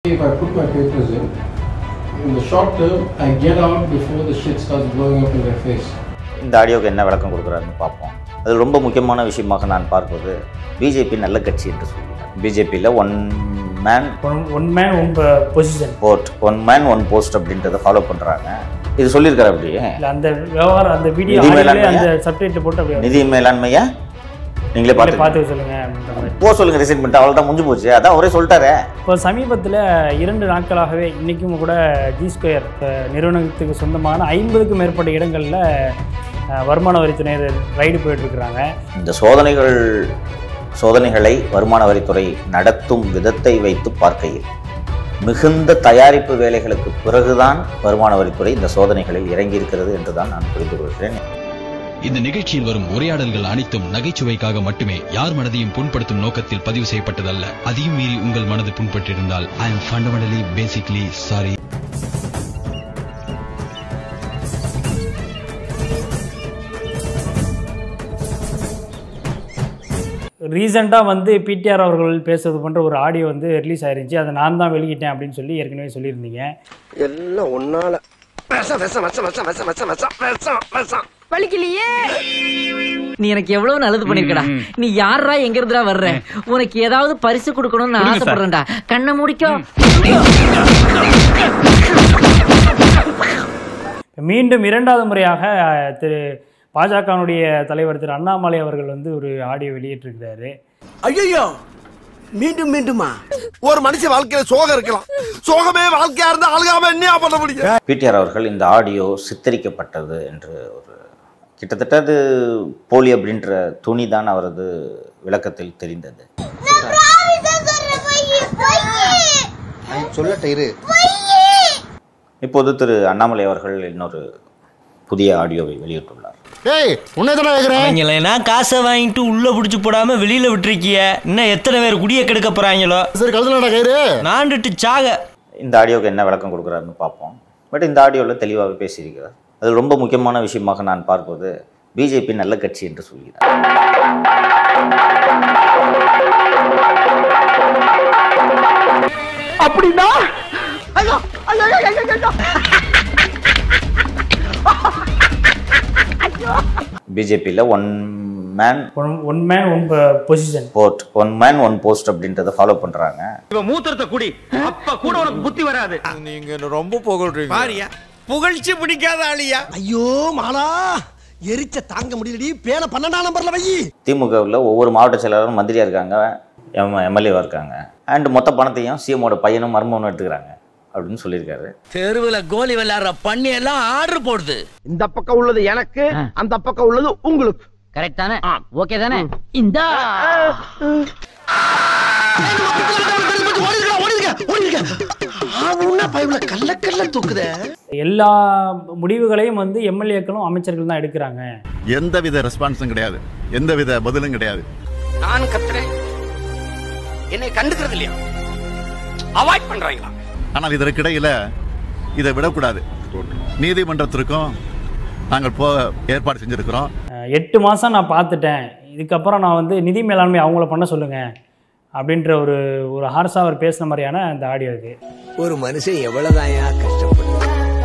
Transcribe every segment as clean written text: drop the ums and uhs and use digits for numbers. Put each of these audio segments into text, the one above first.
If I put my papers in the short term, I get out before the shit starts blowing up in their face. இந்த ஆடியோக்கு என்ன விளக்கம் கொடுக்குறாருன்னு பார்ப்போம். அது ரொம்ப முக்கியமான விஷயமாக நான் பார்ப்பது பிஜேபி நல்ல கட்சி என்று சொல்கிறார். பிஜேபியில் one man one position post, one man one post அப்படின்றத ஃபாலோ பண்ணுறாங்க. இது சொல்லியிருக்காரு. அப்படியே அந்த விவகாரம், அந்த வீடியோ அந்த சப்டைட்டில் போட்டு அப்படியே நிதி மேலாண்மையை நீங்களே பார்த்து சொல்லுங்க போ சொல்லுங்க, ரிசைன் பண்ணிட்டு அவ்வளோதான் முடிஞ்சு போச்சு. அதான் ஒரே சொல்லிட்டாரு. இப்போ சமீபத்தில் 2 நாட்களாகவே இன்றைக்கும் கூட G2 நிறுவனத்துக்கு சொந்தமான 50க்கும் மேற்பட்ட இடங்களில் வருமான வரித்துறையினர் ரைடு போயிட்டுருக்குறாங்க. இந்த சோதனைகளை வருமான வரித்துறை நடத்தும் விதத்தை வைத்து பார்க்கையில் மிகுந்த தயாரிப்பு வேலைகளுக்கு பிறகுதான் வருமான வரித்துறை இந்த சோதனைகளில் இறங்கியிருக்கிறது என்றுதான் நான் புரிந்து கொள்கிறேன். இந்த நிகழ்ச்சியில் வரும் உரையாடல்கள் அனைத்தும் நகைச்சுவைக்காக மட்டுமே, யார் மனதையும் புண்படுத்தும் நோக்கத்தில் பதிவு செய்யப்பட்டதல்ல. அதையும் மீறி உங்கள் மனது புண்பட்டிருந்தால் I am fundamentally basically sorry. ரீசெண்டாக வந்து பிடிஆர் அவர்கள் பேசுறது பண்ணுற ஒரு ஆடியோ வந்து ரிலீஸ் ஆயிருந்துச்சு. அதை நான் தான் வெளியிட்டேன் அப்படின்னு சொல்லி ஏற்கனவே சொல்லியிருந்தீங்க. எல்லாம் ஒன்னால வலிக்கலையே. நீ எனக்கு எவ்வளவு நல்லது பண்ணிருக்கடா. நீ யாரா எங்க இருந்துடா வர்ற? உனக்கு ஏதாவது பரிசு கொடுக்கணும்னு ஆசைப்படுறேன்டா. கண்ணை முடிக்கோ. மீண்டும் 2வது முறையாக பாஜகனுடைய தலைவர் திரு அண்ணாமலை அவர்கள் வந்து ஒரு ஆடியோ வெளியிட்டிருக்கிறாரு. ஐயோ, மீண்டும் மீண்டுமா? ஒரு மனுஷ வாழ்க்கையில சோகம் இருக்கலாம், சோகமே வாழ்க்கையா இருந்தா அழுகாம என்ன பண்ண முடியும்? பிடிஆர் அவர்கள் இந்த ஆடியோ சித்தரிக்கப்பட்டது என்று ஒரு கிட்டத்தட்ட அது போலி அப்படின்ற துணி தான் அவரது விளக்கத்தில் தெரிந்தது. இப்போது திரு அண்ணாமலை அவர்கள் இன்னொரு புதிய ஆடியோவை வெளியிட்டுள்ளார். காசை வாங்கிட்டு உள்ள புடிச்சு போடாம வெளியில விட்டுருக்கிய, இன்னும் எத்தனை பேர் குடிய கெடுக்க போறாங்களோ. நாண்டுட்டு சாக. இந்த ஆடியோக்கு என்ன விளக்கம் கொடுக்குறாருன்னு பார்ப்போம். பட் இந்த ஆடியோவில் தெளிவாக பேசியிருக்கிறார். அது ரொம்ப முக்கியமான விஷயமாக நான் பார்ப்பது பிஜேபி நல்ல கட்சி என்று சொல்கிறார். அப்படின்னா பிஜேபியில் one man one position post, one man one post அப்படின்றத ஃபாலோ பண்றாங்க. இவன் மூத்திரத்தை குடி, அப்ப கூட உனக்கு புத்தி வராது. நீங்க ரொம்ப புகழ்றீங்க. பாரியா, புகழ்ச்சி பிடிக்காத ஆளியா? ஐயோ மாலா, எரிச்ச தாங்க முடியலடி. பேன 12ஆம் நம்பர்ல வை. திமுகவில் ஒவ்வொரு மாவட்ட செயலாளரும் மந்திரியா இருக்காங்க, எம்எல்ஏவா இருக்காங்க. அண்ட் மொத்த பணத்தையும் சிஎமோட பையனும் மருமகனும் எடுத்துக்கிறாங்க அப்படின்னு சொல்லியிருக்காரு. தெருவுல கோலி விளையாடுற பண்ணி எல்லாம் ஆர்டர் போடுது. இந்த பக்கம் உள்ளது எனக்கு, அந்த பக்கம் உள்ளது உங்களுக்கு. கரெக்ட் தானே? ஓகே தானே? இந்த எல்லா முடிவுகளையும் வந்து எம்எல்ஏக்களும் அமைச்சர்கள் தான் எடுக்கிறாங்க. எந்தவித ரெஸ்பான்ஸும் கிடையாது, எந்தவித பதிலும் கிடையாது. நான் கத்துறேன், என்னை கண்டுக்கிறது இல்லையா? அவாய்ட் பண்றாங்களா? ஆனால் இதற்கிடையில இதை விடக்கூடாது. நீதிமன்றத்திற்கும் நாங்கள் ஏற்பாடு செஞ்சிருக்கிறோம். 8 மாதம் நான் பார்த்துட்டேன், இதுக்கப்புறம் நான் வந்து நிதி மேலாண்மை அவங்கள பண்ண சொல்லுங்க அப்படின்ற ஒரு ஹார்ஸாக அவர் பேசுன மாதிரியான அந்த ஆடியோ இது. ஒரு மனுஷன் எவ்வளவுதான் கஷ்டப்படுறான்.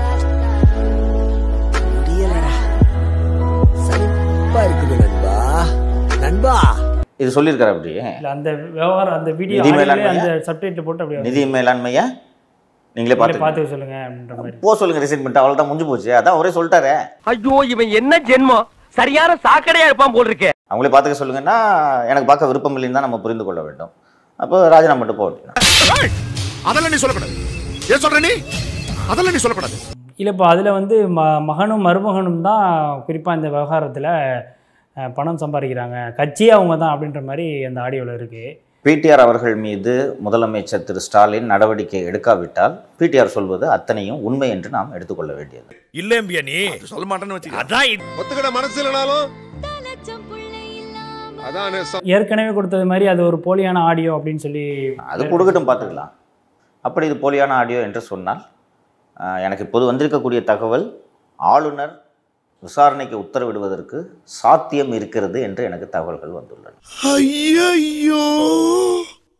நண்பா இது சொல்லியிருக்காரு. அப்படியே அந்த விவகாரம், அந்த வீடியோ அந்த சப்டைட்டில் போட்டு அப்படியே நிதி மேலாண்மையை நீங்களே பார்த்து சொல்லுங்க அப்படின்ற மாதிரி போ சொல்லுங்க, ரிசைன் பண்ணிட்டு அவ்வளோதான் முடிஞ்சு போச்சு. அதான் ஒரே சொல்லிட்டாரு. ஐயோ, இவன் என்ன ஜென்மம், சரியான சாக்கடையா இருப்பான் போல் இருக்கே. அவங்களே பார்த்துக்க சொல்லுங்கன்னா எனக்கு பார்க்க விருப்பம் இல்லைன்னு தான் நம்ம புரிந்து கொள்ள வேண்டும். அப்போ ராஜினாமா மட்டும் போ அப்படின்னா அதெல்லாம் நீ சொல்லக்கூடாது. ஏன் சொல்ற நீ? அதெல்லாம் நீ சொல்லக்கூடாது. இல்லை, இப்போ அதில் வந்து மகனும் மருமகனும் தான் குறிப்பாக இந்த விவகாரத்தில் பணம் சம்பாதிக்கிறாங்க, கட்சியே அவங்க தான் அப்படின்ற மாதிரி அந்த ஆடியோவில் இருக்குது. பிடிஆர் அவர்கள் மீது முதலமைச்சர் திரு ஸ்டாலின் நடவடிக்கை எடுக்காவிட்டால் பிடிஆர் சொல்வது அத்தனையும் உண்மை என்று நாம் எடுத்துக்கொள்ள வேண்டியது. இல்லம்பியா நீ சொல்ல மாட்டேன்னு வச்சுக்க. அதான் ஒத்துக்கிட மனசு இல்லனாலும் அதான் ஏற்கனவே கொடுத்தது மாதிரி அது ஒரு போலியான ஆடியோ அப்படின்னு சொல்லி அது கொடுக்கட்டும், பார்த்துக்கலாம். அப்படி இது போலியான ஆடியோ என்று சொன்னால் எனக்கு இப்போது வந்திருக்கக்கூடிய தகவல், ஆளுநர் விசாரணைக்கு உத்தரவிடுவதற்கு சாத்தியம் இருக்கிறது என்று எனக்கு தகவல்கள் வந்துள்ளன. ஐயோ,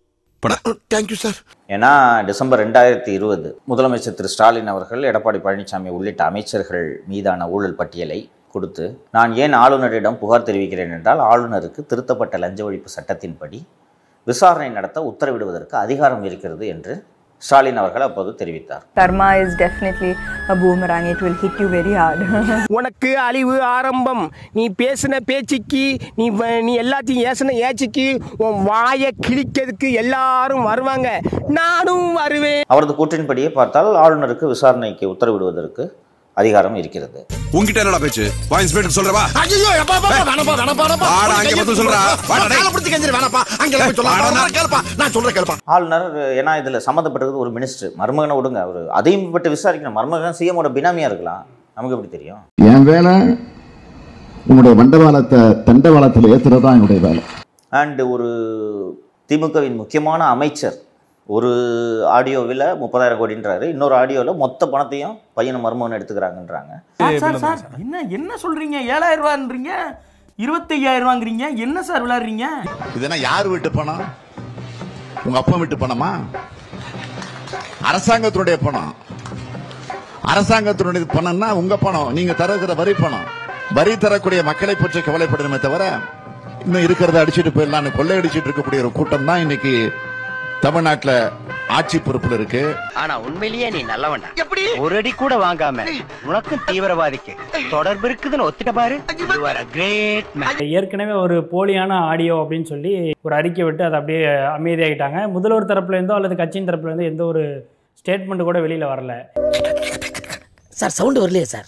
தேங்க்யூ சார். ஏன்னா டிசம்பர் 2020 முதலமைச்சர் திரு ஸ்டாலின் அவர்கள் எடப்பாடி பழனிசாமி உள்ளிட்ட அமைச்சர்கள் மீதான ஊழல் பட்டியலை கொடுத்து, நான் ஏன் ஆளுநரிடம் புகார் தெரிவிக்கிறேன் என்றால், ஆளுநருக்கு திருத்தப்பட்ட லஞ்ச ஒழிப்பு சட்டத்தின்படி விசாரணை நடத்த உத்தரவிடுவதற்கு அதிகாரம் இருக்கிறது என்று ஸ்டாலின் அவர்கள் அப்போது தெரிவித்தார். Thiruma is definitely a boomerang. It will hit you very hard. உனக்கு அழிவு ஆரம்பம். நீ பேசின பேச்சுக்கு, நீ எல்லாத்தையும் ஏசின ஏச்சுக்கு, உன் வாயை கிழிக்கிறதுக்கு எல்லாரும் வருவாங்க, நானும் வருவேன். அவரது கூற்றின்படியே பார்த்தால் ஆளுநருக்கு விசாரணைக்கு உத்தரவிடுவதற்கு அதிகாரம் இருக்கிறது. உன்கிட்ட என்னடா பேச்சு? வா இன்ஸ்பெக்டர் சொல்றவா? ஐயோ அப்பா வேணப்பா வாடா அங்க வந்து சொல்றா. வாடா கால பிடிச்சு கெஞ்சறே வேணப்பா. அங்க போய் சொல்றா. கேளுப்பா. நான் சொல்றேன் கேளுப்பா. ஆளுநர் ஏன்னா இதுல சம்பந்தப்பட்டது ஒரு மினிஸ்டர், மருமகனை விடுங்க, அவர் அதையும் பட்டு விசாரிக்கணும். மருமகன் சிஎமோட பினாமியா இருக்கலாம், நமக்கு எப்படி தெரியும்? என் வேலை உங்களுடைய மண்டபாலத்தை தண்டவாளத்தில் ஏற்றுறது தான் என்னுடைய வேலை. அண்ட் ஒரு திமுகவின் முக்கியமான அமைச்சர் ஒரு ஆடியோவில் 30,000 கோடின்றாரு, இன்னொரு ஆடியோவில் மொத்த பணத்தையும் பையனை மருமகன் எடுத்துக்கிறாங்கன்றாங்க. சார் என்ன சொல்றீங்க? 7,000 ரூபான்றீங்க, 25,000 ரூபாங்கிறீங்க, என்ன சார் விளையாடுறீங்க? இதெல்லாம் யார் வீட்டு பணம்? உங்க அப்பா வீட்டு பணமா? அரசாங்கத்தினுடைய பணம். அரசாங்கத்தினுடைய பணம்னா உங்க பணம், நீங்க தருகிற வரி பணம். வரி தரக்கூடிய மக்களை பற்றி கவலைப்படணுமே தவிர, இன்னும் இருக்கிறத அடிச்சுட்டு போயிடலாம் கொள்ளையடிச்சிட்டு இருக்கக்கூடிய ஒரு கூட்டம் தான் இன்னைக்கு தமிழ்நாட்டுல ஆட்சி பொறுப்புல இருக்கு. ஆனா உண்மையிலேயே நீ நல்லவன்டா. எப்படி ஒரு அடி கூட வாங்காம உனக்கும் தீவிரவாதிக்கு தொடர்பு இருக்குதுன்னு ஒத்துட்ட பாரு. You are a great man. ஏற்கனவே ஒரு போலியான ஆடியோ அப்படின்னு சொல்லி ஒரு அறிக்கை விட்டு அதை அப்படியே அமைதியாகிட்டாங்க. முதல்வர் தரப்புல இருந்தோ அல்லது கட்சியின் தரப்புல இருந்தோ எந்த ஒரு ஸ்டேட்மெண்ட் கூட வெளியில வரல. சார் சவுண்ட் வரலையே சார்.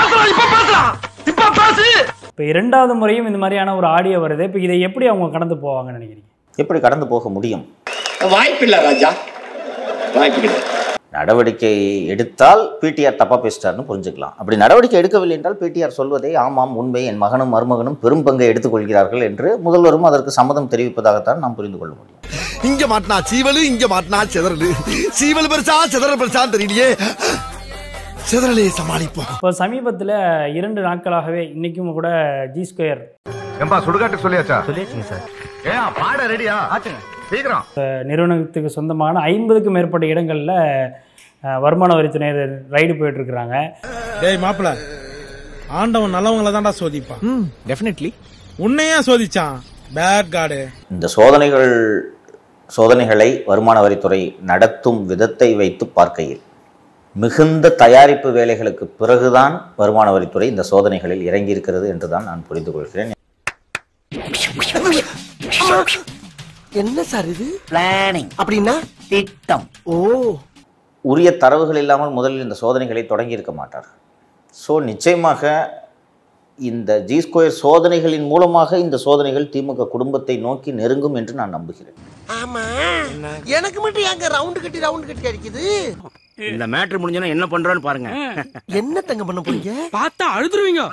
இப்போ இரண்டாவது முறையும் இந்த மாதிரியான ஒரு ஆடியோ வருது. இப்போ இதை எப்படி அவங்க கடந்து போவாங்கன்னு நினைக்கிறீங்க? எப்படி கடந்து போக முடியும்? வாய்ப்பில்லை ராஜா, வாய்ப்பில்லை. நடவடிக்கை எடுத்தால் பிடிஆர் தப்பா பேசிட்டார்னு புரிஞ்சுக்கலாம். அப்படி நடவடிக்கை எடுக்கவில்லை என்றால் பிடிஆர் சொல்வதை ஆமாம் உண்மை, என் மகனும் மருமகனும் பெரும் பங்கை எடுத்துக்கொள்கிறார்கள் என்று முதல்வரும் அதற்கு சம்மதம் தெரிவிப்பதாகத்தான் நாம் புரிந்து கொள்ள முடியும். இங்க மாட்டினா சீவலு, இங்க மாட்டினா செதறலு. சீவல் பெருசா செதறல் பெருசான்னு தெரியலையே, செதறலே சமாளிப்போம். இப்போ சமீபத்தில் 2 நாட்களாகவே இன்னைக்கும் கூட G2 சுடுகாட்டு சொல்லியாச்சா? சொல்லியாச்சுங்க சார். பாட ரெடியா? சீக்கிரம். நிறுவனத்துக்கு சொந்தமான 50க்கும் மேற்பட்ட இடங்களில் வருமான வரித்துறையினர் ரைடு போயிட்டு இருக்கிறாங்க. டேய் மாப்பிள, ஆண்டவன் நல்லவங்களை தான்டா சோதிப்பான். டெஃபினெட்லி. உன்னையே சோதிச்சான் பேட் காடு. இந்த சோதனைகளை வருமான வரித்துறை நடத்தும் விதத்தை வைத்து பார்க்கையில் மிகுந்த தயாரிப்பு வேலைகளுக்கு பிறகுதான் வருமான வரித்துறை இந்த சோதனைகளில் இறங்கி இருக்கிறது என்றுதான் நான் புரிந்து கொள்கிறேன். என்ன சார் இது? பிளானிங் அப்படின்னா திட்டம். ஓ, உரிய தரவுகள் இல்லாமல் முதலில் இந்த சோதனைகளை தொடங்கி இருக்க மாட்டார். ஸோ நிச்சயமாக இந்த G2 சோதனைகளின் மூலமாக இந்த சோதனைகள் திமுக குடும்பத்தை நோக்கி நெருங்கும் என்று நான் நம்புகிறேன். ஆமா, எனக்கு மட்டும் எங்க ரவுண்ட் கட்டி அடிக்குது. இந்த மேட்ரு முடிஞ்சனா என்ன பண்றோன்னு பாருங்க. என்ன தங்க பண்ண போறீங்க? பார்த்தா அழுதுருவீங்க.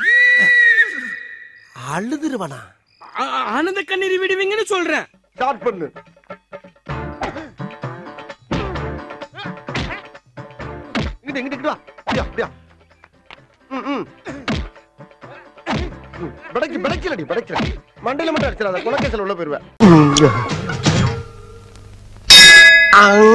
அழுதுருவனா? ஆனந்த கண்ணீர் விடுவீங்கன்னு சொல்றேன். ஸ்டார்ட் பண்ணு. இங்கிட்டு வா. அப்படியா. படைக்கலடி. மண்டையில மட்டும் அடிச்சிடாத, குலக்கேசல் உள்ள போயிருவேன்.